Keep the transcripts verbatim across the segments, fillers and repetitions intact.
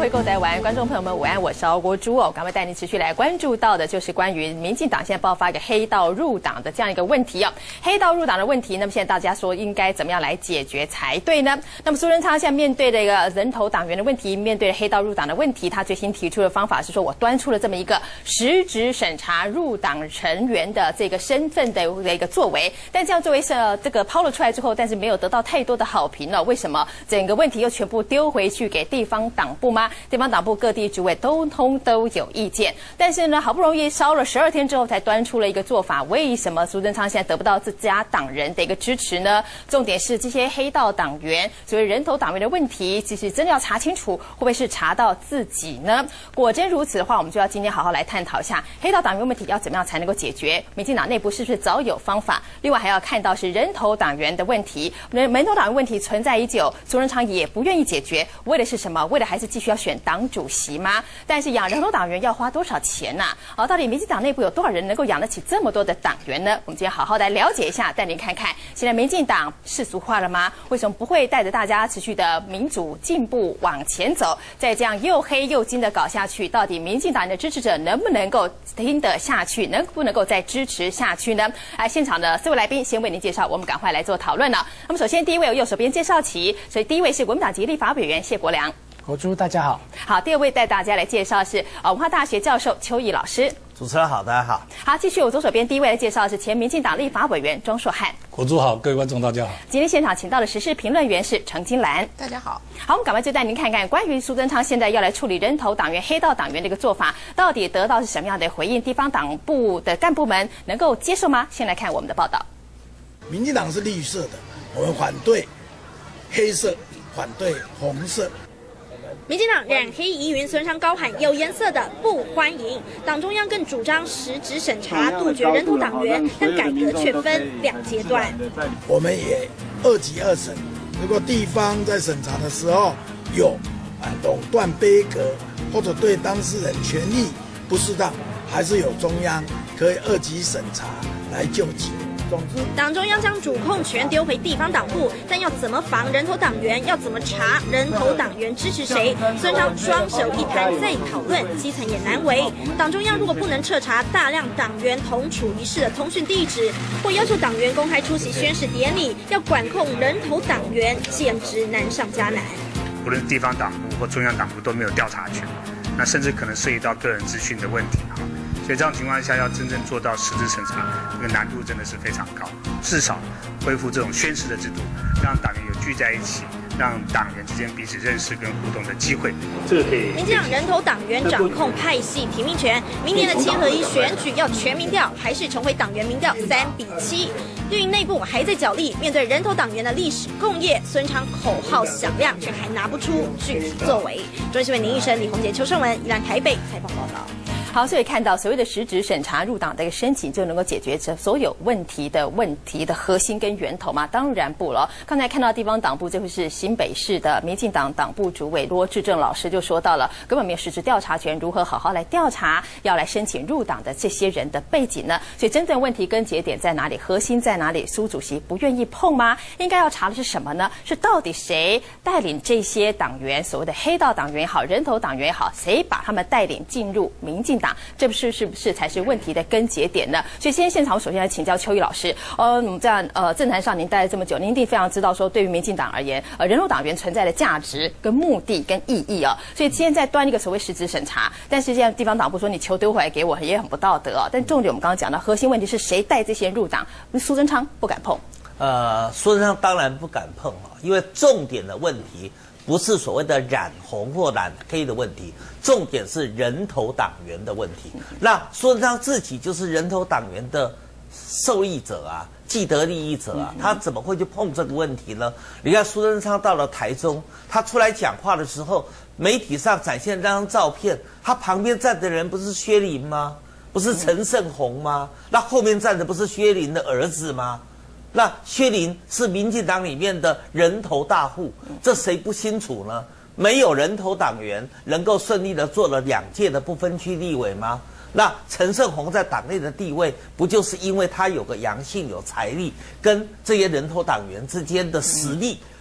回购台湾，观众朋友们午安，我是敖国珠哦，赶快带您持续来关注到的就是关于民进党现在爆发一个黑道入党的这样一个问题哦。黑道入党的问题，那么现在大家说应该怎么样来解决才对呢？那么苏贞昌现在面对这个人头党员的问题，面对黑道入党的问题，他最新提出的方法是说，我端出了这么一个实质审查入党成员的这个身份的一个作为，但这样作为是这个抛了出来之后，但是没有得到太多的好评了。为什么？整个问题又全部丢回去给地方党部吗？地方党部各地主委都通都有意见，但是呢，好不容易烧了十二天之后，才端出了一个做法。为什么苏贞昌现在得不到自家党人的一个支持呢？重点是这些黑道党员，所谓人头党员的问题，其实真的要查清楚，会不会是查到自己呢？果真如此的话，我们就要今天好好来探讨一下黑道党员问题要怎么样才能够解决。民进党内部是不是早有方法？另外还要看到是人头党员的问题，人头党员问题存在已久，苏贞昌也不愿意解决，为的是什么？为的还是继续要选党主席吗？但是养人头党员要花多少钱呢、啊？好，到底民进党内部有多少人能够养得起这么多的党员呢？我们今天好好来了解一下，带您看看现在民进党世俗化了吗？为什么不会带着大家持续的民主进步往前走？再这样又黑又金的搞下去，到底民进党的支持者能不能够听得下去？能不能够再支持下去呢？来，现场的四位来宾先为您介绍，我们赶快来做讨论了。那么首先第一位由右手边介绍起，所以第一位是国民党籍立法委员谢国良。 国珠，大家好。 好，第二位带大家来介绍是呃文化大学教授邱毅老师。 主持人好，大家好。 好，继续我左手边第一位来介绍是前民进党立法委员庄硕汉。 国珠好，各位观众大家好。 今天现场请到的时事评论员是程金兰。 大家好。 好，我们赶快就带您看看关于苏贞昌现在要来处理人头党员、黑道党员这个做法，到底得到是什么样的回应？地方党部的干部们能够接受吗？先来看我们的报道。 民进党是绿色的，我们反对黑色，反对红色。 民进党染黑疑云，孙昌高喊有颜色的不欢迎。党中央更主张实质审查，杜绝人头党员，但改革却分两阶段。 我们也二级二审，如果地方在审查的时候有啊垄断杯葛，或者对当事人权利不适当，还是有中央可以二级审查来救济。总之， 党中央将主控权丢回地方党部，但要怎么防人头党员？要怎么查人头党员支持谁？孙昌双手一摊在讨论，基层也难为。党中央如果不能彻查大量党员同处一室的通讯地址，或要求党员公开出席宣誓典礼，要管控人头党员，简直难上加难。 无论地方党部或中央党部都没有调查权，那甚至可能涉及到个人资讯的问题哈。所以这样情况下，要真正做到实质审查，这个难度真的是非常高。至少恢复这种宣誓的制度，让党员有聚在一起，让党员之间彼此认识跟互动的机会。这个可以。 民进党人头党员掌控派系提名权，明年的七合一选举要全民调，还是重回党员民调三比七？绿营内部还在角力，面对人头党员的历史共业，孙昌口号响亮，却还拿不出具体作为。中新闻林奕生、李宏杰、邱胜文，宜兰台北采访报道。 好，所以看到所谓的实质审查入党的一个申请就能够解决这所有问题的问题的核心跟源头吗？当然不了。刚才看到地方党部，这会是新北市的民进党党部主委罗志正老师就说到了，根本没有实质调查权，如何好好来调查要来申请入党的这些人的背景呢？所以真正问题根结点在哪里？核心在哪里？苏主席不愿意碰吗？应该要查的是什么呢？是到底谁带领这些党员，所谓的黑道党员也好，人头党员也好，谁把他们带领进入民进党？这不是是不是才是问题的根结点呢？所以今天现场我首先来请教邱毅老师。呃，我们这样呃政坛上您待了这么久，您一定非常知道说，对于民进党而言，呃人头党员存在的价值、跟目的、跟意义啊。所以现在端一个所谓实质审查，但是现在地方党部说你球丢回来给我，也很不道德啊。但重点我们刚刚讲到核心问题是谁带这些人入党？苏贞昌不敢碰。 呃，苏贞昌当然不敢碰啊，因为重点的问题不是所谓的染红或染黑的问题，重点是人头党员的问题。那苏贞昌自己就是人头党员的受益者啊，既得利益者啊，他怎么会去碰这个问题呢？你看苏贞昌到了台中，他出来讲话的时候，媒体上展现这张照片，他旁边站的人不是薛林吗？不是陈胜洪吗？那后面站的不是薛林的儿子吗？那薛林是民进党里面的人头大户，这谁不清楚呢？没有人头党员能够顺利的做了两届的不分区立委吗？那陈胜洪在党内的地位，不就是因为他有个阳性、有财力，跟这些人头党员之间的实力，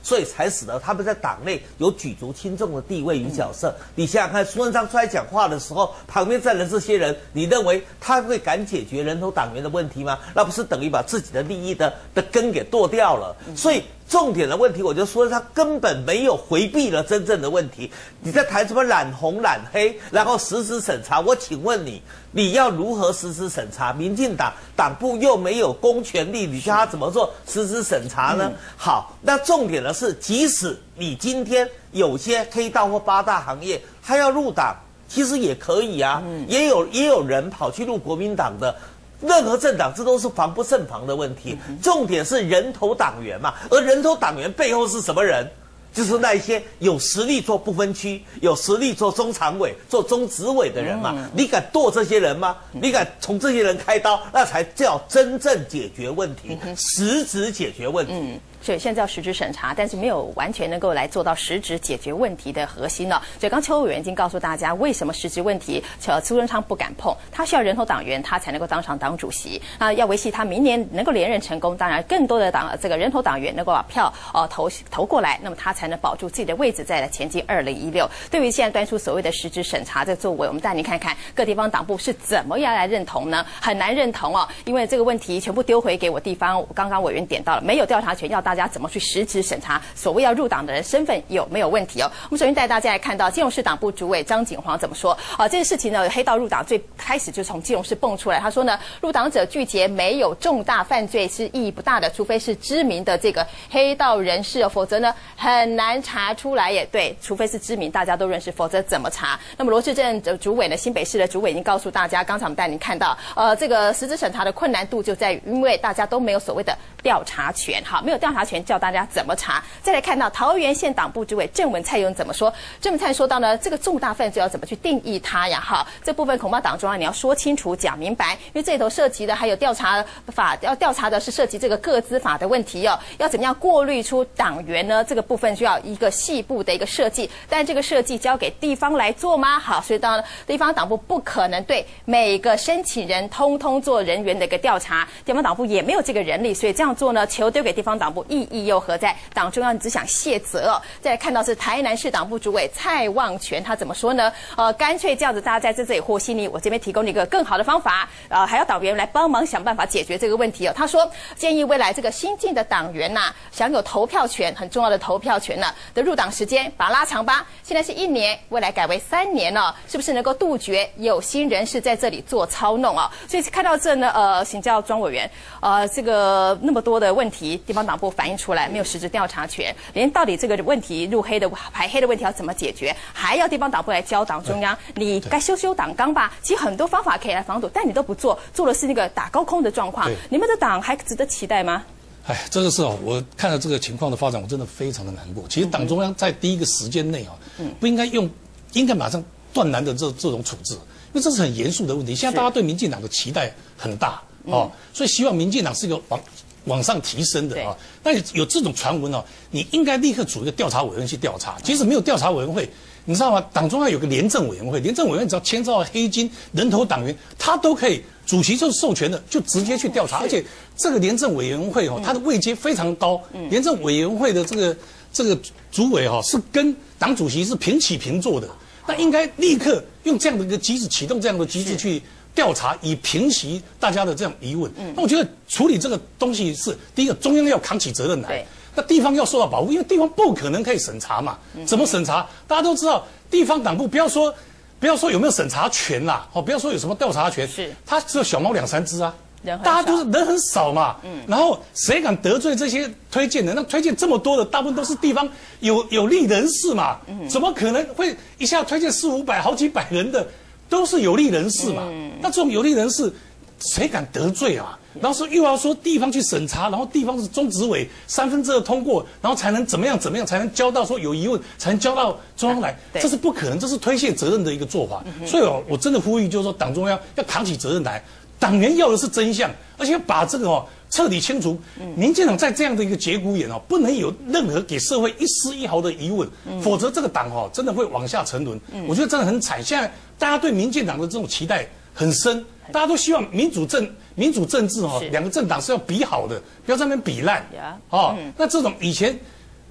所以才使得他们在党内有举足轻重的地位与角色。嗯、你想想看，苏贞昌出来讲话的时候，旁边站的这些人，你认为他会敢解决人头党员的问题吗？那不是等于把自己的利益的的根给剁掉了？所以。重点的问题，我就说他根本没有回避了真正的问题。你在谈什么染红染黑，然后实质审查？我请问你，你要如何实质审查？民进党党部又没有公权力，你叫他怎么做实质审查呢？嗯、好，那重点的是，即使你今天有些黑道或八大行业，他要入党，其实也可以啊，嗯、也有也有人跑去入国民党的。任何政党，这都是防不胜防的问题。重点是人头党员嘛，而人头党员背后是什么人？就是那一些有实力做不分区、有实力做中常委、做中执委的人嘛。嗯、你敢剁这些人吗？你敢从这些人开刀，那才叫真正解决问题，嗯、实质解决问题。嗯所以现在要实质审查，但是没有完全能够来做到实质解决问题的核心了。所以刚邱委员已经告诉大家，为什么实质问题，呃，苏贞昌不敢碰，他需要人头党员，他才能够当上党主席。那要维系他明年能够连任成功，当然更多的党这个人头党员能够把票呃投投过来，那么他才能保住自己的位置，再来前进二零一六。对于现在端出所谓的实质审查这个作为，我们带您看看各地方党部是怎么样来认同呢？很难认同哦，因为这个问题全部丢回给我地方。刚刚委员点到了，没有调查权，要大家怎么去实质审查所谓要入党的人身份有没有问题哦？我们首先带大家来看到基隆市党部主委张景煌怎么说啊？这件事情呢，黑道入党最开始就从基隆市蹦出来，他说呢，入党者拒绝没有重大犯罪是意义不大的，除非是知名的这个黑道人士哦，否则呢很难查出来也对，除非是知名大家都认识，否则怎么查？那么罗志正的主委呢，新北市的主委已经告诉大家，刚才我们带您看到，呃，这个实质审查的困难度就在于，因为大家都没有所谓的调查权，好，没有调查权，叫大家怎么查？再来看到桃园县党部主委郑文灿又怎么说？郑文灿说到呢，这个重大犯罪要怎么去定义它呀？哈，这部分恐怕党中央你要说清楚、讲明白，因为这里头涉及的还有调查法，要调查的是涉及这个个资法的问题哦，要怎么样过滤出党员呢？这个部分需要一个细部的一个设计，但这个设计交给地方来做吗？好，所以当然地方党部不可能对每个申请人通通做人员的一个调查，地方党部也没有这个人力，所以这样做呢，球丢给地方党部，意义又何在？党中央只想卸责哦。再来看到是台南市党部主委蔡旺全，他怎么说呢？呃，干脆这样子，大家在这里和稀泥，我这边提供了一个更好的方法，呃，还要党员来帮忙想办法解决这个问题哦。他说，建议未来这个新进的党员呐、啊，享有投票权，很重要的投票权呢、啊、的入党时间，把它拉长吧。现在是一年，未来改为三年了、哦，是不是能够杜绝有心人士在这里做操弄啊？所以看到这呢，呃，请教庄委员，呃，这个那么多的问题，地方党部反映出来，没有实质调查权，连到底这个问题入黑的排黑的问题要怎么解决，还要地方党部来教党中央，你该修修党纲吧。其实很多方法可以来防堵，但你都不做，做的是那个打高空的状况。你们的党还值得期待吗？ 哎，这个是哦，我看到这个情况的发展，我真的非常的难过。其实党中央在第一个时间内啊，嗯、不应该用，应该马上断然的这这种处置，因为这是很严肃的问题。现在大家对民进党的期待很大哦，嗯、所以希望民进党是一个往往上提升的啊。但有这种传闻哦，你应该立刻组一个调查委员去调查。即使没有调查委员会，你知道吗？党中央有个廉政委员会，廉政委员会只要牵涉到黑金、人头党员，他都可以。主席就是授权的，就直接去调查，而且这个廉政委员会哦，它的位阶非常高。廉政委员会的这个这个主委哈，是跟党主席是平起平坐的，那应该立刻用这样的一个机制启动这样的机制去调查，以平息大家的这样疑问。那我觉得处理这个东西是第一个，中央要扛起责任来，那地方要受到保护，因为地方不可能可以审查嘛。怎么审查？大家都知道，地方党部不要说。不要说有没有审查权啦，哦，不要说有什么调查权，是，他只有小猫两三只啊，大家都是人很少嘛，嗯，然后谁敢得罪这些推荐人？那推荐这么多的，大部分都是地方有有利人士嘛，嗯，怎么可能会一下推荐四五百、好几百人的，都是有利人士嘛？嗯，那这种有利人士，谁敢得罪啊？然后说又要说地方去审查，然后地方是中执委三分之二通过，然后才能怎么样怎么样，才能交到说有疑问，才能交到中央来，这是不可能，这是推卸责任的一个做法。嗯、所以哦，我真的呼吁，就是说党中央要扛起责任来，党员要的是真相，而且要把这个哦彻底清除。嗯、民进党在这样的一个节骨眼哦，不能有任何给社会一丝一毫的疑问，嗯、否则这个党哦真的会往下沉沦。嗯、我觉得真的很惨，现在大家对民进党的这种期待很深。大家都希望民主政民主政治哦，两个政党是要比好的，不要在那边比烂哦。嗯、那这种以前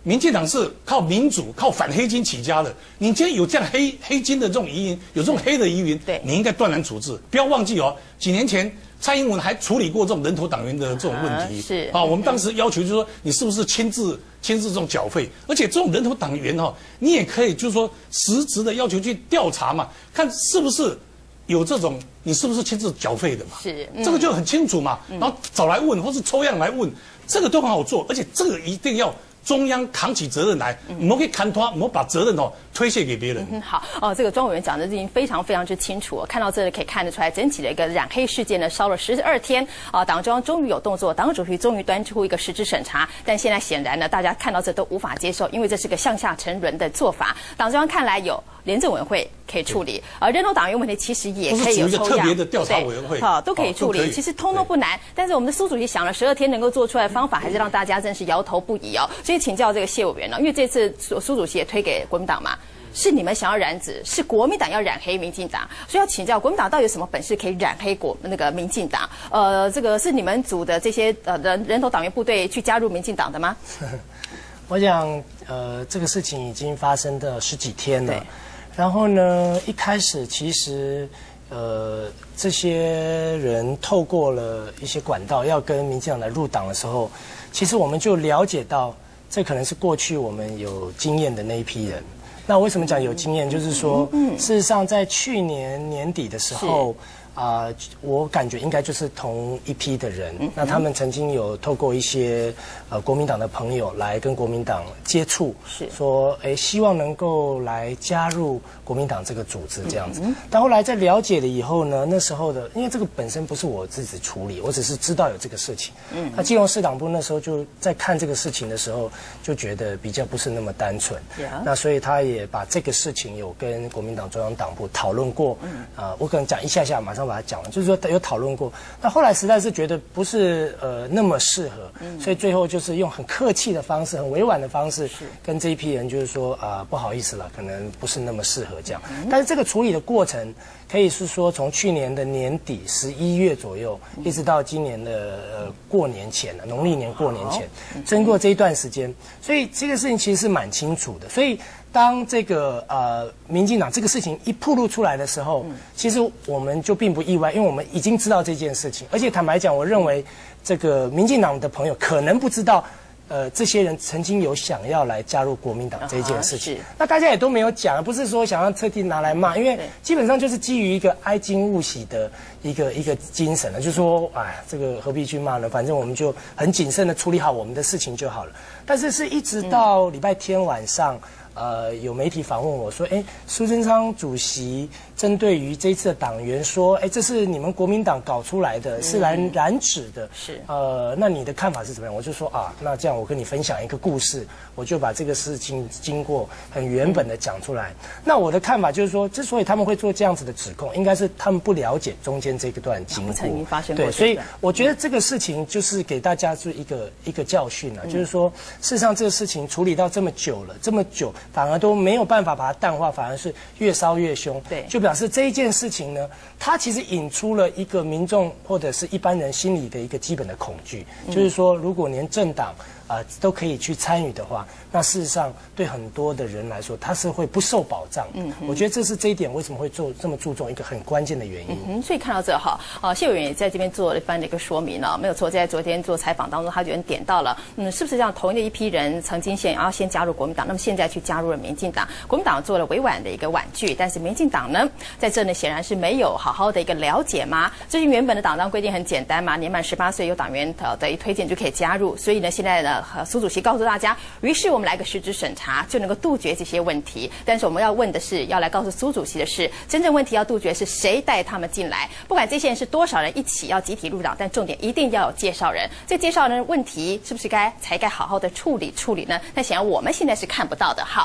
民进党是靠民主、靠反黑金起家的。你今天有这样黑黑金的这种疑云，有这种黑的疑云， 对， 你应该断然处置。不要忘记哦，几年前蔡英文还处理过这种人头党员的这种问题。 啊是啊，我们当时要求就是说，你是不是签字签字这种缴费？而且这种人头党员哦，你也可以就是说实质的要求去调查嘛，看是不是有这种你是不是签字缴费的嘛？ 是，嗯、 这个就很清楚嘛。然后找来问，或是抽样来问，这个都很好做，而且这个一定要中央扛起责任来，我们可以砍拖，我们把责任哦推卸给别人。 嗯，好哦，这个庄委员讲的已经非常非常之清楚、哦，看到这里可以看得出来，整体的一个染黑事件呢，烧了十二天啊，党中央终于有动作，党主席终于端出一个实质审查，但现在显然呢，大家看到这都无法接受，因为这是个向下沉沦的做法。党中央看来有廉政委员会可以处理，而人头党员问题其实也可以有抽样， 特别的调查委员会， 好、哦、都可以处理，哦、其实通通不难。但是我们的苏主席想了十二天能够做出来的方法，还是让大家真是摇头不已哦。所以请教这个谢委员呢，因为这次苏苏主席也推给国民党嘛。是你们想要染指，是国民党要染黑民进党，所以要请教国民党到底有什么本事可以染黑国那个民进党？呃，这个是你们组的这些呃人人头党员部队去加入民进党的吗？ 我想，呃，这个事情已经发生的十几天了。然后呢，一开始其实，呃，这些人透过了一些管道要跟民进党来入党的时候，其实我们就了解到，这可能是过去我们有经验的那一批人。那为什么讲有经验？就是说，事实上在去年年底的时候，啊、呃，我感觉应该就是同一批的人。那他们曾经有透过一些呃国民党的朋友来跟国民党接触，是说，哎，希望能够来加入国民党这个组织这样子。但后来在了解了以后呢，那时候的，因为这个本身不是我自己处理，我只是知道有这个事情。嗯，那基隆市党部那时候就在看这个事情的时候，就觉得比较不是那么单纯。那所以他也把这个事情有跟国民党中央党部讨论过。嗯，啊、呃，我可能讲一下下，马上把它讲完，就是说有讨论过。那后来实在是觉得不是呃那么适合，嗯、所以最后就是用很客气的方式、很委婉的方式，跟这一批人就是说啊、呃，不好意思了，可能不是那么适合这样。嗯、但是这个处理的过程，可以是说从去年的年底十一月左右，嗯、一直到今年的呃过年前，农历年过年前，经过这一段时间，所以这个事情其实是蛮清楚的。所以当这个呃民进党这个事情一暴露出来的时候，嗯、其实我们就并不意外，因为我们已经知道这件事情，而且坦白讲，我认为这个民进党的朋友可能不知道。呃，这些人曾经有想要来加入国民党这件事情，那大家也都没有讲，不是说想要特地拿来骂，因为基本上就是基于一个哀矜勿喜的一个一个精神了，就是说，哎，这个何必去骂呢？反正我们就很谨慎的处理好我们的事情就好了。但是是一直到礼拜天晚上。呃，有媒体访问我说，哎，苏贞昌主席针对于这一次的党员说，哎，这是你们国民党搞出来的，是来染指的，是，呃，那你的看法是怎么样？我就说啊，那这样我跟你分享一个故事，我就把这个事情经过很原本的讲出来。嗯、那我的看法就是说，之所以他们会做这样子的指控，应该是他们不了解中间这个段经过， 曾经发生过。 对，所以我觉得这个事情就是给大家是一个一个教训啊，嗯、就是说，事实上这个事情处理到这么久了，这么久。反而都没有办法把它淡化，反而是越烧越凶。对，就表示这一件事情呢，它其实引出了一个民众或者是一般人心里的一个基本的恐惧，嗯、就是说，如果连政党啊、呃、都可以去参与的话，那事实上对很多的人来说，他是会不受保障。嗯，我觉得这是这一点为什么会做这么注重一个很关键的原因。 嗯，所以看到这哈，呃，谢委员也在这边做了一番的一个说明了，没有错，在昨天做采访当中，他就点到了，嗯，是不是这样同一的一批人曾经先要先加入国民党，那么现在去加入了民进党，国民党做了委婉的一个婉拒，但是民进党呢，在这呢显然是没有好好的一个了解嘛。最近原本的党章规定很简单嘛，年满十八岁有党员呃的一推荐就可以加入，所以呢，现在呢，苏主席告诉大家，于是我们来个实质审查，就能够杜绝这些问题。但是我们要问的是，要来告诉苏主席的是，真正问题要杜绝是谁带他们进来，不管这些人是多少人一起要集体入党，但重点一定要有介绍人。这介绍人问题是不是该才该好好的处理处理呢？但显然我们现在是看不到的。好。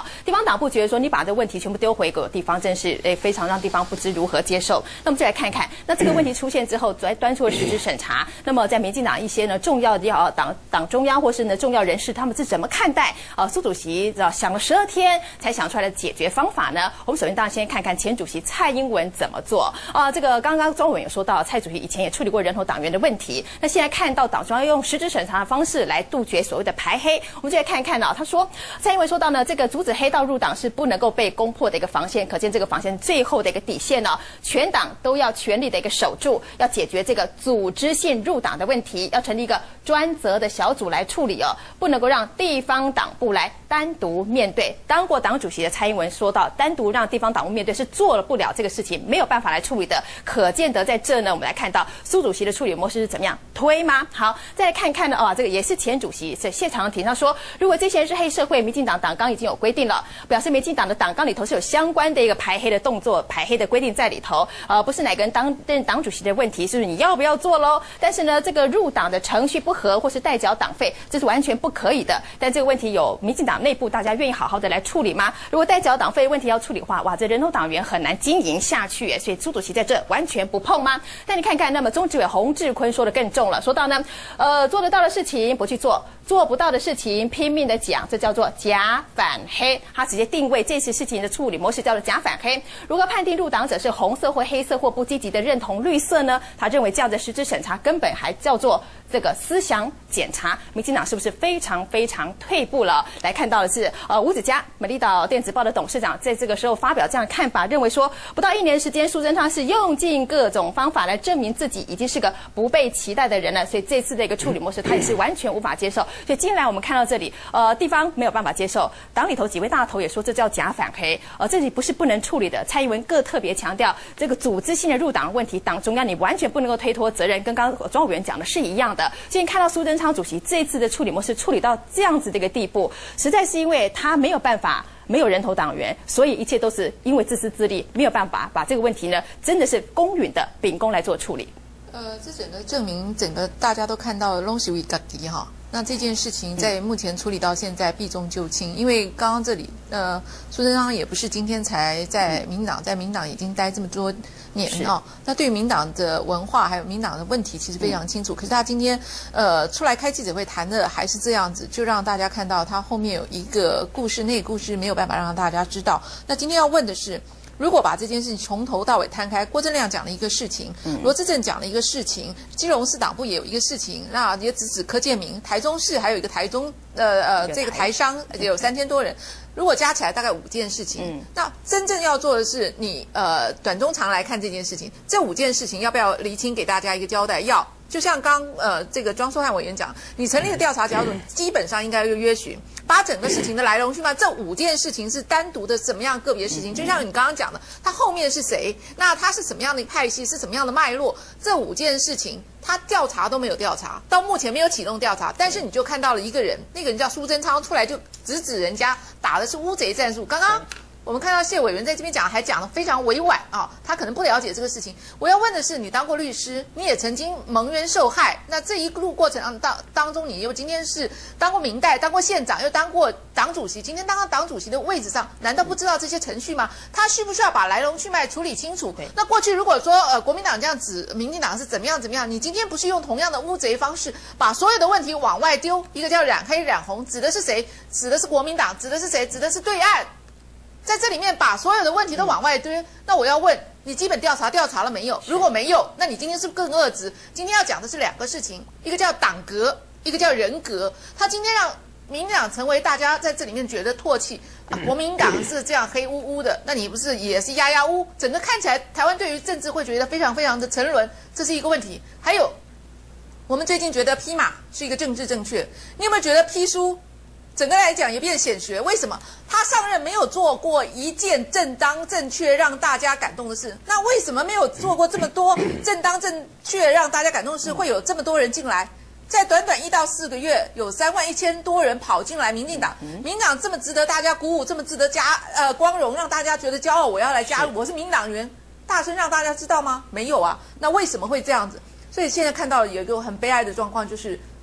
哦。地方党部觉得说，你把这问题全部丢回给地方，真是诶非常让地方不知如何接受。那我们就来看看，那这个问题出现之后，来端出了实质审查。那么在民进党一些呢重要的要党党中央或是呢重要人士，他们是怎么看待啊、呃、苏主席啊想了十二天才想出来的解决方法呢？我们首先当然先看看前主席蔡英文怎么做啊。这个刚刚庄委有说到，蔡主席以前也处理过人头党员的问题。那现在看到党中央用实质审查的方式来杜绝所谓的排黑，我们就来看一看啊。他说，蔡英文说到呢，这个阻止黑道入党是不能够被攻破的一个防线，可见这个防线最后的一个底线呢，全党都要全力的一个守住，要解决这个组织性入党的问题，要成立一个专责的小组来处理哦，不能够让地方党部来单独面对。当过党主席的蔡英文说到，单独让地方党部面对是做了不了这个事情，没有办法来处理的。可见得在这呢，我们来看到苏主席的处理模式是怎么样推吗？好，再来看看呢，哦，这个也是前主席是谢长廷他说，如果这些人是黑社会，民进党党纲已经有规定了，表示民进党的党纲里头是有相关的一个排黑的动作、排黑的规定在里头，呃，不是哪个人当任党主席的问题，是你要不要做喽？但是呢，这个入党的程序不合或是代缴党费，这是完全不可以的。但这个问题有民进党内部大家愿意好好的来处理吗？如果代缴党费问题要处理的话，哇，这人头党员很难经营下去耶，所以苏主席在这完全不碰吗？但你看看，那么中执委洪志坤说的更重了，说到呢，呃，做得到的事情不去做，做不到的事情拼命的讲，这叫做假反黑。他直接定位这次事情的处理模式叫做假反黑。如何判定入党者是红色或黑色或不积极的认同绿色呢？他认为这样的实质审查根本还叫做这个思想检查。民进党是不是非常非常退步了？来看到的是，呃，吴子嘉，美丽岛电子报的董事长，在这个时候发表这样的看法，认为说，不到一年时间，苏贞昌是用尽各种方法来证明自己已经是个不被期待的人了，所以这次的一个处理模式，他也是完全无法接受。所以近来我们看到这里，呃，地方没有办法接受，党里头几位大头也说这叫假反黑，呃，这里不是不能处理的。蔡英文各特别强调，这个组织性的入党问题，党中央你完全不能够推脱责任，跟刚刚庄委员讲的是一样的。今天看到苏贞昌主席这一次的处理模式处理到这样子的一个地步，实在是因为他没有办法。没有人头党员，所以一切都是因为自私自利，没有办法把这个问题呢，真的是公允的秉公来做处理。 呃，这整个证明，整个大家都看到拢是为家己哈。那这件事情在目前处理到现在避重就轻，因为刚刚这里呃，苏贞昌也不是今天才在民党，在民党已经待这么多年哦。那对于民党的文化还有民党的问题，其实非常清楚。可是他今天呃出来开记者会谈的还是这样子，就让大家看到他后面有一个故事，那个故事没有办法让大家知道。那今天要问的是，如果把这件事情从头到尾摊开，郭正亮讲了一个事情，罗志正讲了一个事情，基隆市党部也有一个事情，那也只指柯建铭，台中市还有一个台中呃呃这个台商有三千多人，如果加起来大概五件事情，嗯、那真正要做的是你呃短中长来看这件事情，这五件事情要不要厘清给大家一个交代？要。就像刚呃这个庄硕汉委员讲，你成立的调查小组基本上应该要约询，把整个事情的来龙去脉，这五件事情是单独的怎么样个别事情，就像你刚刚讲的，他后面是谁，那他是什么样的派系，是什么样的脉络，这五件事情他调查都没有调查，到目前没有启动调查，但是你就看到了一个人，那个人叫苏贞昌出来就直指人家打的是乌贼战术，刚刚。我们看到谢委员在这边讲，还讲得非常委婉啊，他可能不了解这个事情。我要问的是，你当过律师，你也曾经蒙冤受害，那这一路过程当当中，你又今天是当过民代，当过县长，又当过党主席，今天当到党主席的位置上，难道不知道这些程序吗？他需不需要把来龙去脉处理清楚？那过去如果说呃国民党这样指民进党是怎么样怎么样，你今天不是用同样的乌贼方式，把所有的问题往外丢？一个叫染黑染红，指的是谁？指的是国民党，指的是谁？指的是对岸。在这里面把所有的问题都往外堆，那我要问你，基本调查调查了没有？如果没有，那你今天是不是更恶质？今天要讲的是两个事情，一个叫党格，一个叫人格。他今天让民进党成为大家在这里面觉得唾弃，啊、国民党是这样黑乌乌的，那你不是也是压压乌？整个看起来，台湾对于政治会觉得非常非常的沉沦，这是一个问题。还有，我们最近觉得批马是一个政治正确，你有没有觉得批书？整个来讲也变显学，为什么？他上任没有做过一件正当正确让大家感动的事，那为什么没有做过这么多正当正确让大家感动的事，会有这么多人进来？在短短一到四个月，有三万一千多人跑进来民进党，民进党这么值得大家鼓舞，这么值得加呃光荣，让大家觉得骄傲，我要来加入，我是民党员，大声让大家知道吗？没有啊，那为什么会这样子？所以现在看到有一个很悲哀的状况，就是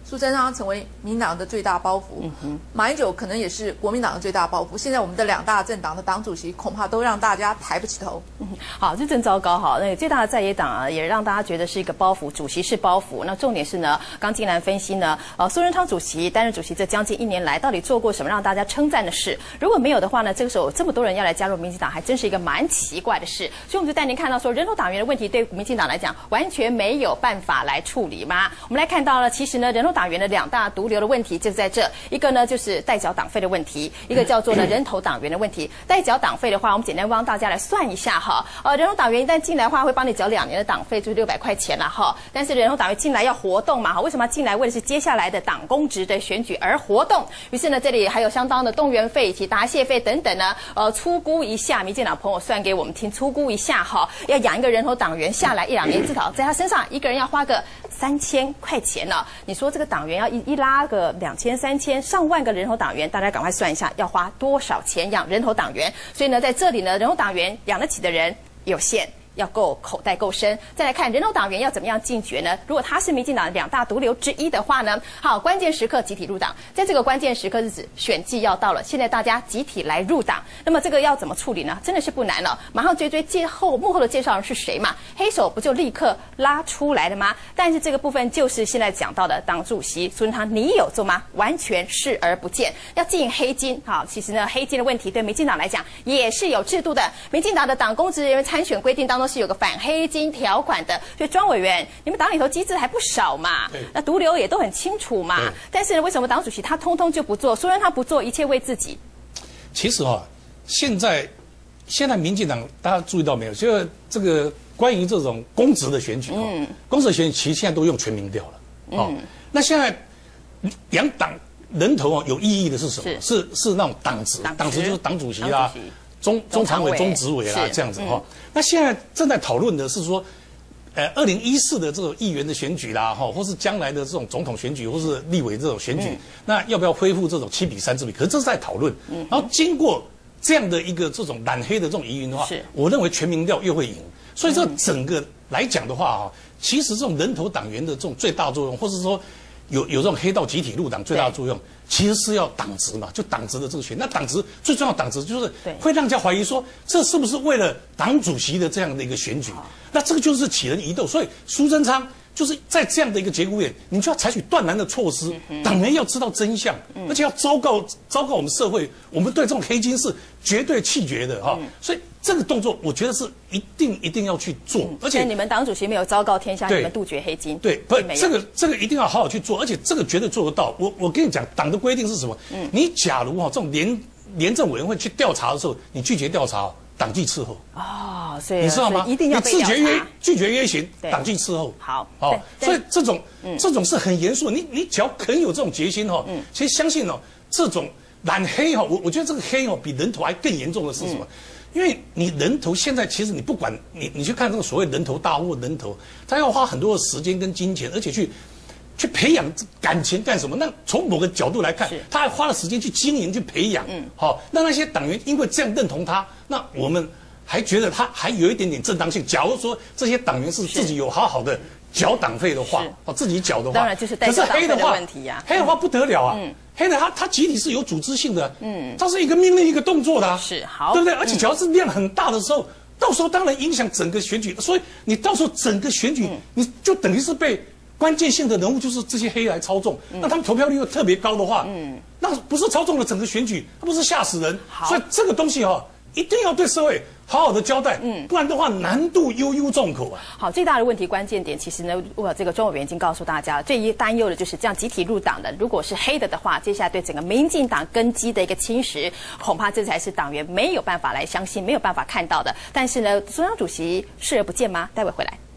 苏贞昌成为民进党的最大包袱，嗯、马英九可能也是国民党的最大包袱。现在我们的两大政党的党主席恐怕都让大家抬不起头。 嗯、好，这真糟糕哈！那最大的在野党啊，也让大家觉得是一个包袱，主席是包袱。那重点是呢，刚进来分析呢，呃，苏贞昌主席担任主席这将近一年来，到底做过什么让大家称赞的事？如果没有的话呢，这个时候这么多人要来加入民进党，还真是一个蛮奇怪的事。所以我们就带您看到说，人头党员的问题对民进党来讲完全没有办法来处理吗？我们来看到了，其实呢，人头党员的两大毒瘤的问题就在这，一个呢就是代缴党费的问题，一个叫做呢人头党员的问题。代缴党费的话，我们简单帮大家来算一下哈，呃，人头党员一旦进来的话，会帮你缴两年的党费，就是六百块钱了哈。但是人头党员进来要活动嘛哈，为什么要进来？为的是接下来的党公职的选举而活动。于是呢，这里还有相当的动员费以及答谢费等等呢，呃，粗估一下，民进党朋友算给我们听，粗估一下哈，要养一个人头党员下来一两年，至少在他身上一个人要花个三千块钱呢。你说这个党员要一一拉个两千、三千、上万个人头党员，大家赶快算一下，要花多少钱养人头党员？所以呢，在这里呢，人头党员养得起的人有限。要够口袋够深，再来看人头党员要怎么样进决呢？如果他是民进党的两大毒瘤之一的话呢，好，关键时刻集体入党，在这个关键时刻日子选季要到了，现在大家集体来入党，那么这个要怎么处理呢？真的是不难了，马上追追介后幕后的介绍人是谁嘛？黑手不就立刻拉出来了吗？但是这个部分就是现在讲到的党主席苏贞昌，你有做吗？完全视而不见，要进黑金，好，其实呢，黑金的问题对民进党来讲也是有制度的，民进党的党公职人员参选规定当中是有个反黑金条款的，所以庄委员，你们党里头机制还不少嘛，那毒瘤也都很清楚嘛。但是为什么党主席他通通就不做？虽然他不做，一切为自己。 其实哦，现在现在民进党大家注意到没有？就是这个关于这种公职的选举，嗯，公职的选举其实现在都用全民调了。哦，嗯、那现在两党人头哦有意义的是什么？是 是, 是那种党职，党职就是党主席啦。中中常委、中执委啦，这样子哈、哦。那现在正在讨论的是说，呃，二零一四的这种议员的选举啦，哈，或是将来的这种总统选举，或是立委这种选举，嗯、那要不要恢复这种七比三制比？可是这是在讨论。嗯、然后经过这样的一个这种染黑的这种疑云的话，我认为全民调又会赢。所以这整个来讲的话哈，其实这种人头党员的这种最大作用，或是说有有这种黑道集体入党最大的作用。其实是要党职嘛，就党职的这个选，那党职最重要的党职就是会让人家怀疑说，这是不是为了党主席的这样的一个选举？那这个就是起人疑窦。所以苏贞昌就是在这样的一个节骨眼，你就要采取断然的措施，党员要知道真相，而且要昭告昭告我们社会，我们对这种黑金是绝对弃绝的哈。所以这个动作，我觉得是一定一定要去做，而且你们党主席没有昭告天下，你们杜绝黑金， 对，不，这个这个一定要好好去做，而且这个绝对做得到。我我跟你讲，党的规定是什么？嗯，你假如哈这种廉廉政委员会去调查的时候，你拒绝调查，党纪伺候。 哦，所以你知道吗？ 一定要被调查。你拒绝约拒绝约行，党纪伺候。 好， 哦，所以这种这种是很严肃。你你只要肯有这种决心哈，嗯，其实相信哦，这种染黑哈，我我觉得这个黑哦比人头还更严重的是什么？因为你人头现在其实你不管你你去看这个所谓人头大户人头，他要花很多的时间跟金钱，而且去。去培养感情干什么？那从某个角度来看，他还花了时间去经营、去培养。嗯，好，那那些党员因为这样认同他，那我们还觉得他还有一点点正当性。假如说这些党员是自己有好好的缴党费的话，哦，自己缴的话， 当然就是代缴党费的问题呀。 黑的话不得了啊！嗯，黑的他他集体是有组织性的，嗯，它是一个命令一个动作的， 是好， 对不对？而且只要是量很大的时候，到时候当然影响整个选举，所以你到时候整个选举你就等于是被。关键性的人物就是这些黑来操纵，嗯、那他们投票率又特别高的话，嗯，那不是操纵了整个选举，那不是吓死人。所以这个东西哈、哦，一定要对社会好好的交代，嗯，不然的话难度悠悠众口啊。 好，最大的问题关键点，其实呢，我这个庄委员已经告诉大家，最一担忧的就是这样集体入党的，如果是黑的的话，接下来对整个民进党根基的一个侵蚀，恐怕这才是党员没有办法来相信、没有办法看到的。但是呢，中央主席视而不见吗？待会回来。